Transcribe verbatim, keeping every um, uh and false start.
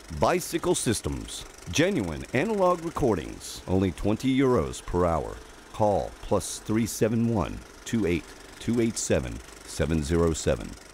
Bicycle Systems. Genuine analog recordings. Only twenty euros per hour. Call plus three seven one, two eight two eight seven, seven zero seven.